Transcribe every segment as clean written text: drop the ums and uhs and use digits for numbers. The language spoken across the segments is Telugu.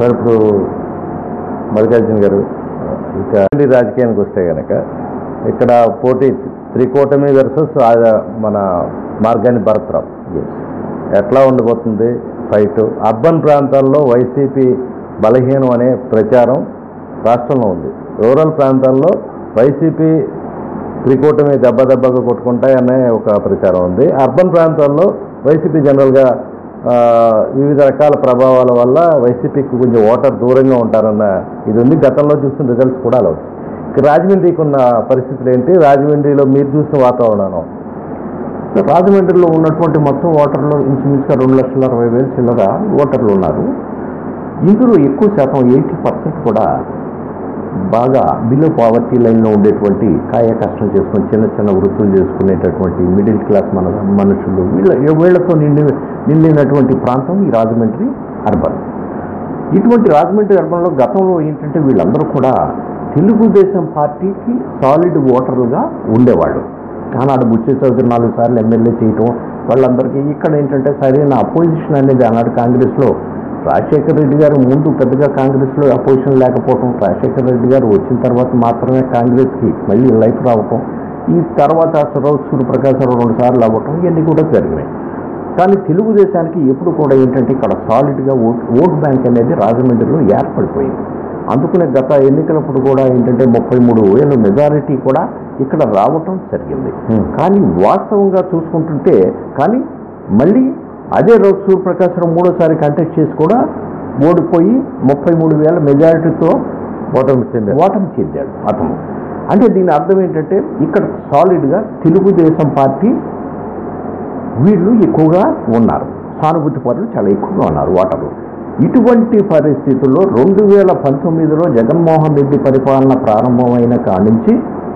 సార్ ఇప్పుడు మల్లికార్జున గారు ఇంకా రాజకీయానికి వస్తే కనుక ఇక్కడ పోటీ త్రికూటమి వర్సెస్ మన మార్గాని భరత్రావు ఎట్లా ఉండిపోతుంది ఫైట్? అర్బన్ ప్రాంతాల్లో వైసీపీ బలహీనం అనే ప్రచారం రాష్ట్రంలో ఉంది. రూరల్ ప్రాంతాల్లో వైసీపీ త్రికూటమి దెబ్బగా కొట్టుకుంటాయనే ఒక ప్రచారం ఉంది. అర్బన్ ప్రాంతాల్లో వైసీపీ జనరల్గా వివిధ రకాల ప్రభావాల వల్ల వైసీపీకి కొంచెం ఓటర్ దూరంగా ఉంటారన్న ఇది ఉంది. గతంలో చూసిన రిజల్ట్స్ కూడా అలా వచ్చాయి. రాజమండ్రికి ఉన్న పరిస్థితులు ఏంటి? రాజమండ్రిలో మీరు చూసిన వాతావరణం? రాజమండ్రిలో ఉన్నటువంటి మొత్తం ఓటర్లు ఇంచుమించుగా 2,60,60,000 చిల్లర ఓటర్లు ఉన్నారు. ఇందులో ఎక్కువ శాతం 80% కూడా బాగా బిలో పావర్టీ లైన్లో ఉండేటువంటి కాయ కష్టం చేసుకొని చిన్న చిన్న వృత్తులు చేసుకునేటటువంటి మిడిల్ క్లాస్ మనుషులు వీళ్లతో నిండినటువంటి ప్రాంతం ఈ రాజమండ్రి అర్బన్. ఇటువంటి రాజమండ్రి అర్బన్లో గతంలో ఏంటంటే వీళ్ళందరూ కూడా తెలుగుదేశం పార్టీకి సాలిడ్ ఓటర్లుగా ఉండేవాళ్ళు. ఆనాడు బుచ్చే చౌదరి 4 సార్లు ఎమ్మెల్యే చేయటం వాళ్ళందరికీ ఇక్కడ ఏంటంటే సరైన అపోజిషన్ అనేది ఆనాడు కాంగ్రెస్లో రాజశేఖర రెడ్డి గారు ముందు పెద్దగా కాంగ్రెస్లో అపోజిషన్ లేకపోవటం, రాజశేఖర రెడ్డి గారు వచ్చిన తర్వాత మాత్రమే కాంగ్రెస్కి మళ్ళీ లైఫ్ రావటం, ఈ తర్వాత సూర్యప్రకాశరావు 2 సార్లు అవ్వటం ఇవన్నీ కూడా జరిగినాయి. కానీ తెలుగుదేశానికి ఎప్పుడు కూడా ఏంటంటే ఇక్కడ సాలిడ్గా ఓట్ బ్యాంక్ అనేది రాజమండ్రిలో ఏర్పడిపోయింది. అందుకనే గత ఎన్నికలప్పుడు కూడా ఏంటంటే 33,000 మెజారిటీ కూడా ఇక్కడ రావటం జరిగింది. కానీ వాస్తవంగా చూసుకుంటుంటే కానీ మళ్ళీ అదే రోజు సూర్యప్రకాశరావు 3వ సారి కంటెస్ట్ చేసి కూడా ఓడిపోయి 33,000 మెజారిటీతో ఓటమి చెందాడు అతను. అంటే దీని అర్థం ఏంటంటే ఇక్కడ సాలిడ్గా తెలుగుదేశం పార్టీ వీళ్ళు ఎక్కువగా ఉన్నారు, సానుభూతి పరులు చాలా ఎక్కువగా ఉన్నారు ఓటర్లు. ఇటువంటి పరిస్థితుల్లో 2019లో జగన్మోహన్ రెడ్డి పరిపాలన ప్రారంభమైన కానించి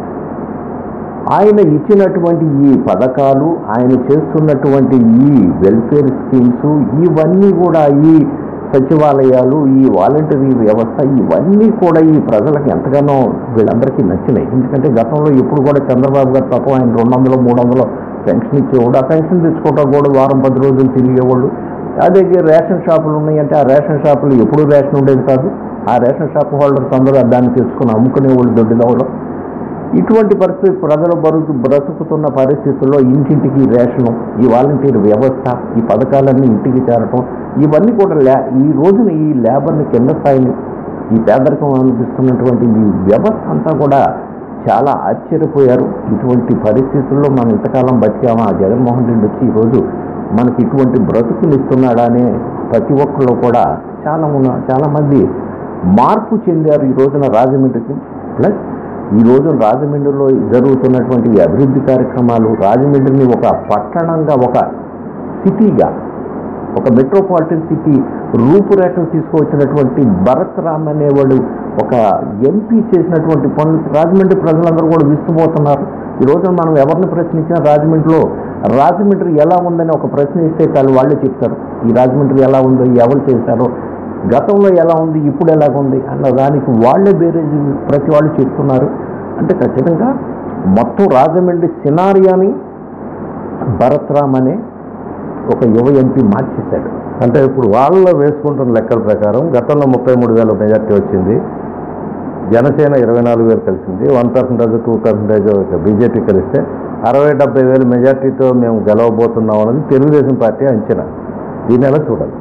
ఆయన ఇచ్చినటువంటి ఈ పథకాలు, ఆయన చేస్తున్నటువంటి ఈ వెల్ఫేర్ స్కీమ్స్, ఇవన్నీ కూడా ఈ సచివాలయాలు, ఈ వాలంటరీ వ్యవస్థ, ఇవన్నీ కూడా ఈ ప్రజలకు ఎంతగానో వీళ్ళందరికీ నచ్చినాయి. ఎందుకంటే గతంలో ఎప్పుడు కూడా చంద్రబాబు గారు తప్ప ఆయన 200, 300 పెన్షన్ ఇచ్చేవాడు. ఆ పెన్షన్ తెచ్చుకోవడం కూడా వారం 10 రోజులు తిరిగేవాళ్ళు. అదే రేషన్ షాపులు ఉన్నాయంటే ఆ రేషన్ షాపులు ఎప్పుడు రేషన్ ఉండేది కాదు. ఆ రేషన్ షాప్ హోల్డర్స్ అందరూ దాన్ని తెచ్చుకొని అమ్ముకునేవాళ్ళు దొడ్డిదవడం. ఇటువంటి పరిస్థితి ప్రజలు బ్రతుకుతున్న పరిస్థితుల్లో ఇంటింటికి రేషను, ఈ వాలంటీర్ వ్యవస్థ, ఈ పథకాలన్నీ ఇంటికి చేరటం, ఇవన్నీ కూడా ఈ రోజున ఈ లేబర్ని కింద స్థాయిని ఈ పేదరికం అనిపిస్తున్నటువంటి ఈ వ్యవస్థ అంతా కూడా చాలా ఆశ్చర్యపోయారు. ఇటువంటి పరిస్థితుల్లో మనం ఇంతకాలం బతికామా, ఆ జగన్మోహన్ రెడ్డి వచ్చి ఈరోజు మనకి ఇటువంటి బ్రతుకునిస్తున్నాడా అనే ప్రతి ఒక్కళ్ళు కూడా చాలామంది మార్పు చెందారు ఈ రోజున రాజమండ్రికి. ప్లస్ ఈ రోజు రాజమండ్రిలో జరుగుతున్నటువంటి అభివృద్ధి కార్యక్రమాలు రాజమండ్రిని ఒక పట్టణంగా, ఒక సిటీగా, ఒక మెట్రోపాలిటన్ సిటీ రూపురేఖలు తీసుకువచ్చినటువంటి భరత్ రామ్ అనేవాడు ఒక ఎంపీ చేసినటువంటి పనులు రాజమండ్రి ప్రజలందరూ కూడా విస్తుపోతున్నారు. ఈ రోజున మనం ఎవరిని ప్రశ్నించినా రాజమండ్రి ఎలా ఉందని ఒక ప్రశ్న ఇస్తే వాళ్ళే చెప్తారు. ఈ రాజమండ్రి ఎలా ఉందో, ఎవరు చేశారో, గతంలో ఎలా ఉంది, ఇప్పుడు ఎలాగుంది అన్న దానికి వాళ్ళే బేరేజ్ ప్రతి వాళ్ళు చెప్తున్నారు. అంటే ఖచ్చితంగా మొత్తం రాజమండ్రి సినారియాని భరత్ రామ్ అనే ఒక యువ ఎంపీ మార్చేశాడు. అంటే ఇప్పుడు వాళ్ళలో వేసుకుంటున్న లెక్కల ప్రకారం గతంలో 33,000 మెజార్టీ వచ్చింది, జనసేన 24,000 కలిసింది, 1%, 2% బీజేపీ కలిస్తే 60,000-70,000 మెజార్టీతో మేము గెలవబోతున్నాం అన్నది తెలుగుదేశం పార్టీ అంచనా. దీని ఎలా చూడాలి?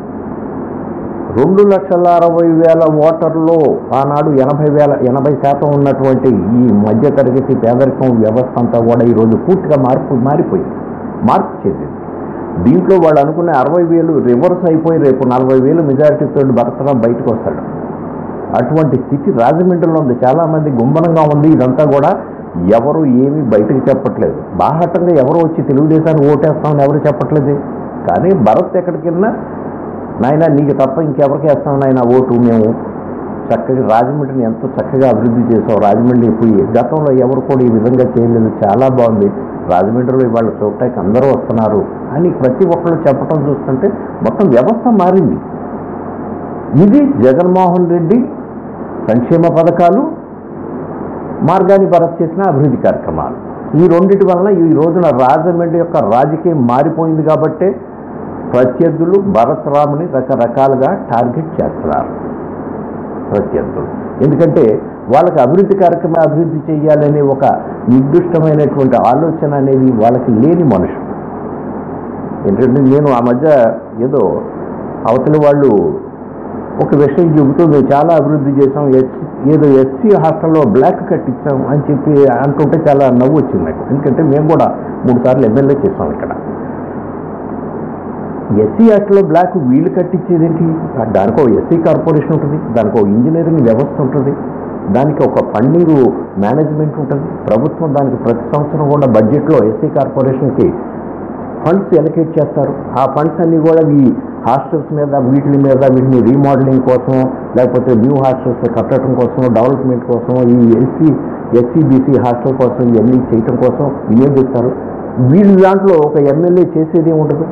2,60,000 ఓటర్లో ఆనాడు 80% ఉన్నటువంటి ఈ మధ్యతరగతి పేదరికం వ్యవస్థ అంతా కూడా ఈరోజు పూర్తిగా మార్పు చెందింది. దీంట్లో వాళ్ళు అనుకునే 60,000 రివర్స్ అయిపోయి రేపు 40,000 మెజారిటీతో భరతరాం బయటకు వస్తాడు. అటువంటి స్థితి రాజమండ్రిలో ఉంది. చాలామంది గుంభనంగా ఉంది. ఇదంతా కూడా ఎవరు ఏమీ బయటకు చెప్పట్లేదు. బాహాటంగా ఎవరు వచ్చి తెలుగుదేశాన్ని ఓటేస్తామని ఎవరు చెప్పట్లేదు. కానీ భరత్ ఎక్కడికి వెళ్ళినా నాయన నీకు తప్ప ఇంకెవరికి వేస్తాం నాయన ఓటు, మేము చక్కగా రాజమండ్రిని ఎంతో చక్కగా అభివృద్ధి చేసాం, రాజమండ్రి పోయి గతంలో ఎవరు కూడా ఈ విధంగా చేయలేదు, చాలా బాగుంది, రాజమండ్రిలో ఇవాళ చూడటానికి అందరూ వస్తున్నారు అని ప్రతి ఒక్కళ్ళు చెప్పడం చూస్తుంటే మొత్తం వ్యవస్థ మారింది. ఇది జగన్మోహన్ రెడ్డి సంక్షేమ పథకాలు, మార్గాని భరత్ చేసిన అభివృద్ధి కార్యక్రమాలు, ఈ రెండింటి వలన ఈ రోజున రాజమండ్రి యొక్క రాజకీయం మారిపోయింది. కాబట్టే ప్రత్యర్థులు భరత్ రామ్ని రకరకాలుగా టార్గెట్ చేస్తున్నారు. ప్రత్యర్థులు. ఎందుకంటే వాళ్ళకి అభివృద్ధి కార్యక్రమం అభివృద్ధి చేయాలనే ఒక నిర్దిష్టమైనటువంటి ఆలోచన అనేది వాళ్ళకి లేని మనుషులు. ఏంటంటే నేను ఆ మధ్య ఏదో అవతలి వాళ్ళు ఒక విషయం చెబుతూ మేము చాలా అభివృద్ధి చేసాం, ఏదో ఎస్సీ హాస్టల్లో బ్లాక్ కట్టించాం అని చెప్పి అంటుంటే చాలా నవ్వు వచ్చింది నాకు. ఎందుకంటే మేము కూడా 3 సార్లు ఎమ్మెల్యే చేసాం ఇక్కడ. ఎస్సీ హాస్టల్లో బ్లాక్ వీళ్ళు కట్టించేది ఏంటి? దానికి ఒక ఎస్సీ కార్పొరేషన్ ఉంటుంది, దానికి ఒక ఇంజనీరింగ్ వ్యవస్థ ఉంటుంది, దానికి ఒక ఫండింగ్ మేనేజ్మెంట్ ఉంటుంది. ప్రభుత్వం దానికి ప్రతి సంవత్సరం కూడా బడ్జెట్లో ఎస్సీ కార్పొరేషన్కి ఫండ్స్ ఎలకేట్ చేస్తారు. ఆ ఫండ్స్ అన్నీ కూడా ఈ హాస్టల్స్ మీద వీటిని రీమోడలింగ్ కోసం, లేకపోతే న్యూ హాస్టల్స్ కట్టడం కోసం, డెవలప్మెంట్ కోసం, ఈ ఎస్సీ బీసీ హాస్టల్ కోసం ఇవన్నీ చేయటం కోసం వినియోగిస్తారు. వీళ్ళ దాంట్లో ఒక ఎమ్మెల్యే చేసేది ఉండదు.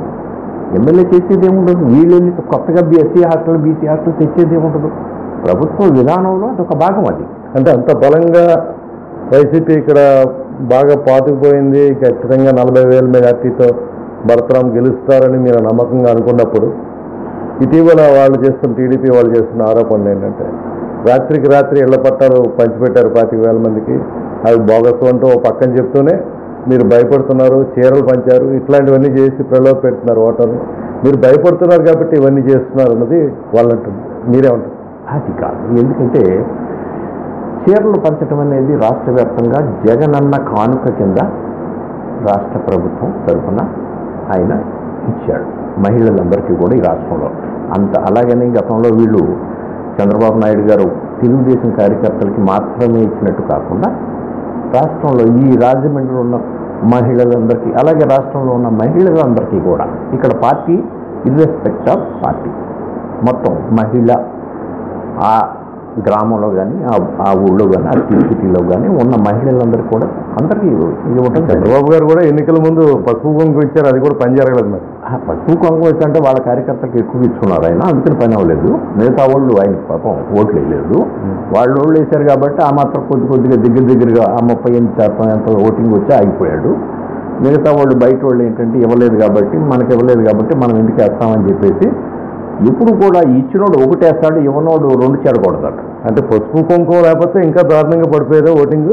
వీళ్ళు వెళ్ళి కొత్తగా ఎస్సీ హాస్టల్ బీసీ హాస్టల్ తెచ్చేది ఉండదు. ప్రభుత్వ విధానంలో అదొక భాగం. అది అంటే అంత బలంగా వైసీపీ ఇక్కడ బాగా పాతుకుపోయింది. ఖచ్చితంగా 40,000 మెజార్టీతో భరతరాం గెలుస్తారని మీరు నమ్మకంగా అనుకున్నప్పుడు, ఇటీవల టీడీపీ వాళ్ళు చేస్తున్న ఆరోపణలు ఏంటంటే రాత్రికి రాత్రి ఇళ్ల పట్టాలు పంచిపెట్టారు 25,000 మందికి, అవి బోగస్ అంటూ ఓ పక్కన చెప్తూనే మీరు భయపడుతున్నారు, చీరలు పంచారు, ఇట్లాంటివన్నీ చేసి ప్రలోభ పెడుతున్నారు ఓటర్లు. మీరు భయపడుతున్నారు కాబట్టి ఇవన్నీ చేస్తున్నారు అన్నది వాళ్ళు అంటున్నారు. మీరేమంటారు? అది కాదు. ఎందుకంటే చీరలు పంచడం అనేది రాష్ట్ర వ్యాప్తంగా జగనన్న కానుక కింద రాష్ట్ర ప్రభుత్వం తరఫున ఆయన ఇచ్చాడు మహిళలందరికీ కూడా ఈ రాష్ట్రంలో. అలాగని గతంలో వీళ్ళు చంద్రబాబు నాయుడు గారు తెలుగుదేశం కార్యకర్తలకి మాత్రమే ఇచ్చినట్టు కాకుండా రాష్ట్రంలో ఈ రాజమండ్రిలో ఉన్న మహిళలందరికీ, అలాగే రాష్ట్రంలో ఉన్న మహిళలందరికీ కూడా ఇక్కడ పార్టీ ఇర్రెస్పెక్ట్ ఆఫ్ పార్టీ మొత్తం మహిళ ఆ గ్రామంలో కానీ ఆ ఊళ్ళో కానీ ఆ సిటీలో కానీ ఉన్న మహిళలందరికీ కూడా అందరికీ ఇవ్వటం. చంద్రబాబు గారు కూడా ఎన్నికల ముందు పసుపు కుంకుమ ఇచ్చారు, అది కూడా పని జరగలేదు. మరి పసుపు కుంకుమ ఇచ్చంటే వాళ్ళ కార్యకర్తలకు ఎక్కువ ఇచ్చుకున్నారు ఆయన, అందుకని పని అవ్వలేదు. మిగతా వాళ్ళు ఆయనకి పాపం ఓట్లు వేయలేదు. వాళ్ళు వేశారు కాబట్టి ఆ మాత్రం కొద్దిగా దగ్గరగా ఆ 38% ఎంత ఓటింగ్ వచ్చి ఆగిపోయాడు. మిగతా వాళ్ళు బయట వాళ్ళు ఏంటంటే ఇవ్వలేదు కాబట్టి మనం ఎందుకు వేస్తామని చెప్పేసి ఇప్పుడు కూడా ఇచ్చినోడు ఒకటేస్తాడు, ఇవ్వనోడు 2 చెడకూడదట. అంటే పసుపు కుంకుమ లేకపోతే ఇంకా దారుణంగా పడిపోయేదో ఓటింగ్,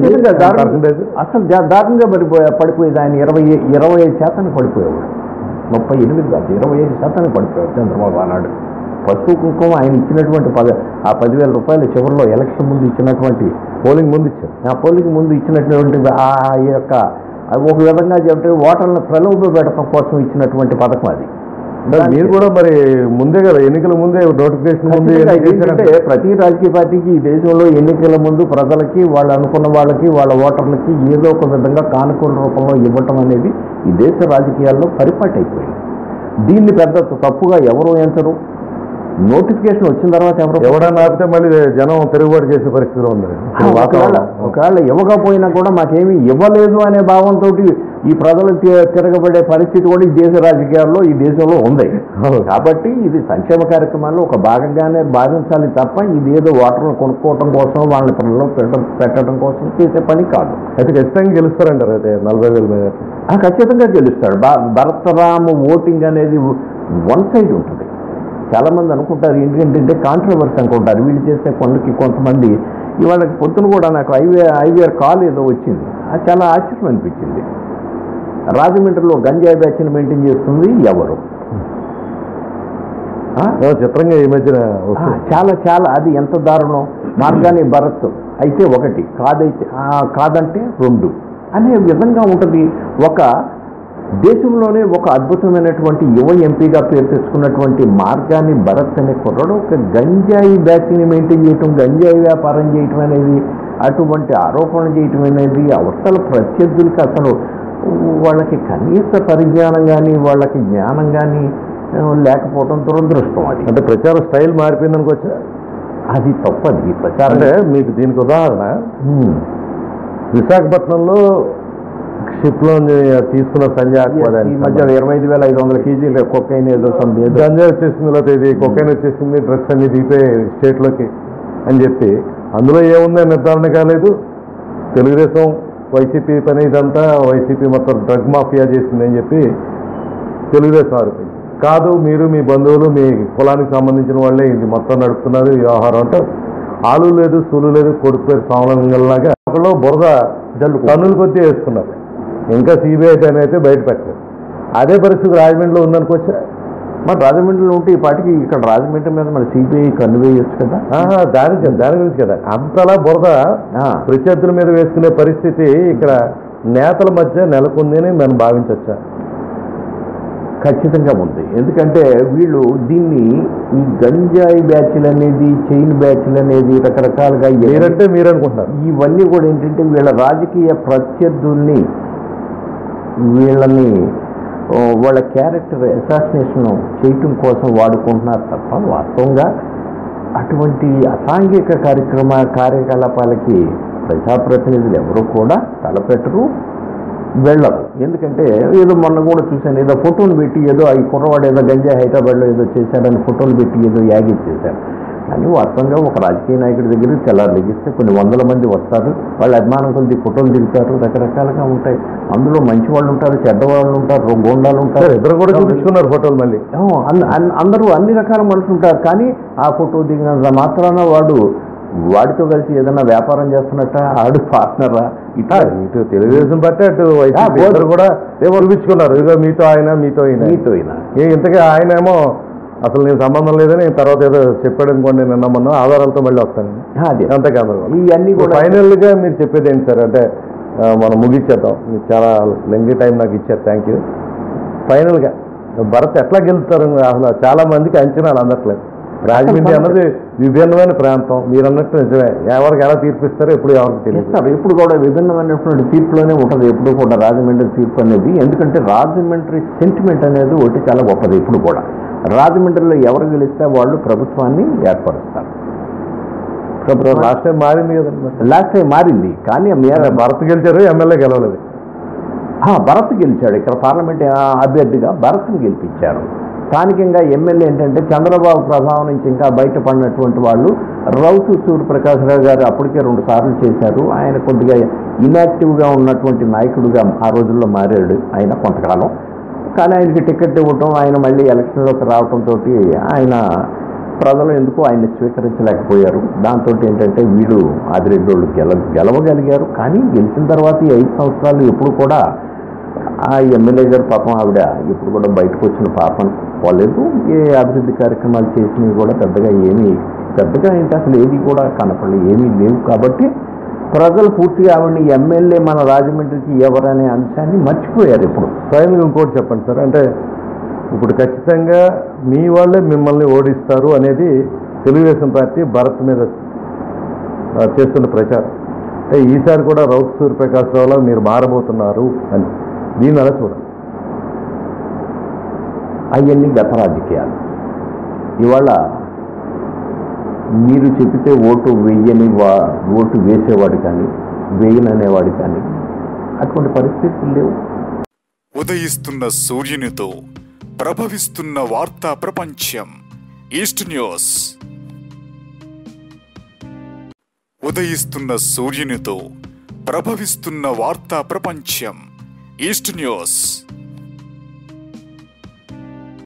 అసలు దారుణంగా పడిపోయేది. ఆయన 25% పడిపోయేవాడు. 38 కాదు 25% పడిపోయాడు చంద్రబాబు ఆనాడు. పసుపు కుంకుమ ఆయన ఇచ్చినటువంటి 10,000 రూపాయలు చివరిలో ఎలక్షన్ ముందు ఇచ్చినటువంటి పోలింగ్ ముందు ఇచ్చినటువంటి ఆ యొక్క ఒక విధంగా చెప్తే ఓటర్లను ప్రలోభ పెట్టడం కోసం ఇచ్చినటువంటి పథకం అది. మీరు కూడా మరి ముందే కదా ఎన్నికల ముందే నోటిఫికేషన్ ముందే. ఎందుకంటే ప్రతి రాజకీయ పార్టీకి ఈ దేశంలో ఎన్నికల ముందు ప్రజలకి వాళ్ళు అనుకున్న వాళ్ళకి వాళ్ళ ఓటర్లకి ఏదో ఒక విధంగా కానుకల రూపంలో ఇవ్వటం అనేది ఈ దేశ రాజకీయాల్లో పరిపాటి అయిపోయింది. దీన్ని పెద్ద తప్పుగా ఎవరు ఎంచరు. నోటిఫికేషన్ వచ్చిన తర్వాత ఎవడన్నా ఆపితే మళ్ళీ జనం తిరుగుబాటు చేసే పరిస్థితిలో ఉంది. ఒకవేళ ఇవ్వకపోయినా కూడా మాకేమీ ఇవ్వలేదు అనే భావంతో ఈ ప్రజలు తిరగబడే పరిస్థితి కూడా ఈ దేశ రాజకీయాల్లో ఈ దేశంలో ఉంది. కాబట్టి ఇది సంక్షేమ కార్యక్రమాల్లో ఒక భాగంగానే భావించాలి తప్ప ఇది ఏదో ఓటర్లు కొనుక్కోవటం కోసం వాళ్ళని ప్రజల్లో పెట్టడం కోసం చేసే పని కాదు. అయితే ఖచ్చితంగా గెలుస్తారంటారు. అయితే 40,000 ఖచ్చితంగా గెలుస్తాడు. భరతరాము ఓటింగ్ అనేది వన్ సైడ్ ఉంటుంది. చాలామంది అనుకుంటారు ఏంటంటే కాంట్రవర్సీ అనుకుంటారు. వీళ్ళు చేసే పనులకి కొంతమంది ఇవాళకి పొద్దున కూడా నాకు ఐవీఆర్ కాల్ ఏదో వచ్చింది, అది చాలా ఆశ్చర్యం అనిపించింది. రాజమండ్రిలో గంజాయి బ్యాచ్ని మెయింటైన్ చేస్తుంది ఎవరు? చిత్రంగా ఈ మధ్యన చాలా అది ఎంత దారుణం. మార్గాని భరత్ అయితే 1, కాదంటే 2 అనే విధంగా ఉంటుంది. ఒక దేశంలోనే ఒక అద్భుతమైనటువంటి యువ ఎంపీగా పేరు తెచ్చుకున్నటువంటి మార్గాని భరత్ అనే కుర్రాడు ఒక గంజాయి బ్యాచ్ని మెయింటైన్ చేయటం, గంజాయి వ్యాపారం చేయటం అనేది, అటువంటి ఆరోపణలు చేయటం అనేది అవతల ప్రత్యర్థులకి అసలు వాళ్ళకి కనీస పరిజ్ఞానం కానీ వాళ్ళకి జ్ఞానం కానీ లేకపోవడం దురదృష్టం. అది అంటే ప్రచార స్టైల్ మారిపోయింది అనుకోవచ్చా? అది తప్పది ప్రచారం. అంటే మీకు దీనికి ఉదాహరణ విశాఖపట్నంలో షిప్లో తీసుకున్న సంజయ్ ఈ మధ్య 25,500 కేజీలు కొకైన్ ఏదో గంజాయి వచ్చేసింది, లేకపోతే ఇది కొకైన్ వచ్చేసింది, డ్రగ్స్ అన్ని దిగిపోయి స్టేట్లోకి అని చెప్పి అందులో ఏముందని నిర్ధారణ కాలేదు. తెలుగుదేశం వైసీపీ పని ఇదంతా వైసీపీ మొత్తం డ్రగ్ మాఫియా చేసిందని చెప్పి తెలుగుదేశం ఆరోపించింది. కాదు, మీరు మీ బంధువులు మీ కులానికి సంబంధించిన వాళ్ళే ఇది మొత్తం నడుపుతున్నారు ఈ వ్యవహారం అంటే ఆలు లేదు సూలు లేదు కొడుకు పేరు సోమలింగంలాగా ఒకళ్ళు బురద టన్నుల కొద్దీ వేసుకున్నారు. ఇంకా సిబిఐ టైం అయితే బయట పెట్టలేదు. అదే పరిస్థితి రాజమండ్రిలో ఉందనుకోవచ్చా? మరి రాజమండ్రిలో ఉంటే ఈ పాటికి ఇక్కడ రాజమండ్రి మీద మన సిబిఐ కన్ను వేయొచ్చు కదా. దాని గురించి కదా అంతలా బురద ప్రత్యర్థుల మీద వేసుకునే పరిస్థితి ఇక్కడ నేతల మధ్య నెలకొంది అని మనం భావించవచ్చా? ఖచ్చితంగా ఉంది. ఎందుకంటే వీళ్ళు దీన్ని ఈ గంజాయి బ్యాచ్లు అనేది, చైన్ బ్యాచ్లు అనేది రకరకాలుగా మీరంటే మీరు అనుకుంటున్నారు. ఇవన్నీ కూడా ఏంటంటే వీళ్ళ రాజకీయ ప్రత్యర్థుల్ని వీళ్ళని వాళ్ళ క్యారెక్టర్ అసాసినేషన్ చేయటం కోసం వాడుకుంటున్నారు తప్ప వాస్తవంగా అటువంటి అసాంఘిక కార్యకలాపాలకి ప్రజాప్రతినిధులు ఎవరు కూడా తలపెట్టరు, వెళ్ళరు. ఎందుకంటే ఏదో మొన్న కూడా చూశాను, ఏదో ఫోటోలు పెట్టి ఏదో ఈ కుర్రవాడు ఏదో గంజాయి హైదరాబాద్లో ఏదో చేశాడని ఫోటోలు పెట్టి ఏదో యాగి చేశారు. కానీ వాస్తవంగా ఒక రాజకీయ నాయకుడి దగ్గర తెల్లారు లెగిస్తే కొన్ని వందల మంది వస్తారు, వాళ్ళ అభిమానం కొద్ది ఫోటోలు దిగుతారు, రకరకాలుగా ఉంటాయి. అందులో మంచి వాళ్ళు ఉంటారు, చెడ్డవాళ్ళు ఉంటారు, గోండాలు ఉంటారు. ఇద్దరు కూడా చూపించుకున్నారు ఫోటోలు. మళ్ళీ అందరూ అన్ని రకాల మనుషులు ఉంటారు. కానీ ఆ ఫోటో దిగినంత మాత్రాన వాడితో కలిసి ఏదైనా వ్యాపారం చేస్తున్నట్ట, ఆడు పార్ట్నరా? ఇటు తెలుగుదేశం పార్టీ అటు వైసీపీ కూడా చూపించుకున్నారు. ఇదిగో మీతో ఆయన ఇంతకీ ఆయన ఏమో అసలు నేను సంబంధం లేదని తర్వాత ఏదో చెప్పాడు అనుకోండి, నిన్న మొన్న ఆధారాలతో మళ్ళీ వస్తాను. అంతేకాదు ఇవన్నీ కూడా ఫైనల్గా మీరు చెప్పేది ఏంటి సార్? అంటే మనం ముగిచ్చేద్దాం, మీరు చాలా లెంగ్తీ టైం నాకు ఇచ్చారు, థ్యాంక్ యూ. ఫైనల్గా భరత్ ఎట్లా గెలుస్తారు? అసలు చాలా మందికి అంచనాలు అందట్లేదు. రాజమండ్రి అన్నది విభిన్నమైన ప్రాంతం, మీరు అన్నట్టు నిజమే. ఎవరికి ఎలా తీర్పిస్తారో ఎప్పుడు ఎవరికి తెలుస్తారు. ఇప్పుడు కూడా విభిన్నమైనటువంటి తీర్పులోనే ఉంటుంది ఎప్పుడు కూడా రాజమండ్రి తీర్పు అనేది. ఎందుకంటే రాజమండ్రి సెంటిమెంట్ అనేది ఒకటి చాలా గొప్పది. ఇప్పుడు కూడా రాజమండ్రిలో ఎవరు గెలిస్తే వాళ్ళు ప్రభుత్వాన్ని ఏర్పరుస్తారు. లాస్ట్ టైం మారింది కదండి. లాస్ట్ టైం మారింది, కానీ భరత్ గెలిచారు, ఎమ్మెల్యే గెలవలేదు. భరత్ గెలిచాడు. ఇక్కడ పార్లమెంట్ అభ్యర్థిగా భరత్ని గెలిపించారు. స్థానికంగా ఎమ్మెల్యే ఏంటంటే చంద్రబాబు ప్రభావం నుంచి ఇంకా బయటపడినటువంటి వాళ్ళు రౌతు సూర్యప్రకాశ్రావు గారు అప్పటికే 2 సార్లు చేశారు. ఆయన కొద్దిగా ఇన్యాక్టివ్గా ఉన్నటువంటి నాయకుడిగా ఆ రోజుల్లో మారాడు ఆయన కొంతకాలం. కానీ ఆయనకి టికెట్ ఇవ్వటం, ఆయన మళ్ళీ ఎలక్షన్లోకి రావడంతో ఆయన ప్రజలు ఎందుకు ఆయన్ని స్వీకరించలేకపోయారు. దాంతో ఏంటంటే వీళ్ళు ఆదిరెడ్డి గెలవగలిగారు. కానీ గెలిచిన తర్వాత ఈ 5 సంవత్సరాలు ఎప్పుడు కూడా ఆ ఎమ్మెల్యే గారు పాపం ఆవిడ ఇప్పుడు కూడా బయటకు వచ్చిన పాపం పోలేదు. ఏ అభివృద్ధి కార్యక్రమాలు చేసినవి కూడా పెద్దగా ఏంటి అసలు ఏది కూడా కనపడలేదు, ఏమీ లేవు. కాబట్టి ప్రజలు పూర్తిగా ఆవిడని ఎమ్మెల్యే మన రాజమండ్రికి ఎవరనే అంశాన్ని మర్చిపోయారు. ఇప్పుడు ఫైనల్గా ఇంకోటి చెప్పండి సార్, అంటే ఇప్పుడు ఖచ్చితంగా మీ వాళ్ళే మిమ్మల్ని ఓడిస్తారు అనేది తెలుగుదేశం పార్టీ భరత్ మీద చేస్తున్న ప్రచారం. అంటే ఈసారి కూడా రౌతు సూర్యప్రకాశ్రావులో మీరు మారబోతున్నారు అని, దీన్ని అలా చూడండి. అవన్నీ గత రాజకీయాలు. ఇవాళ మీరు చెబితే ఓటు వేసేవాడు కానీ వేయననేవాడు కానీ అటువంటి పరిస్థితులు లేవు. ఉదయిస్తున్న సూర్యునితో ప్రభవిస్తున్న వార్తా ప్రపంచం ఈస్ట్ న్యూస్. ఉదయిస్తున్న సూర్యునితో ప్రభవిస్తున్న వార్తా ప్రపంచం ఈస్ట్ న్యూస్.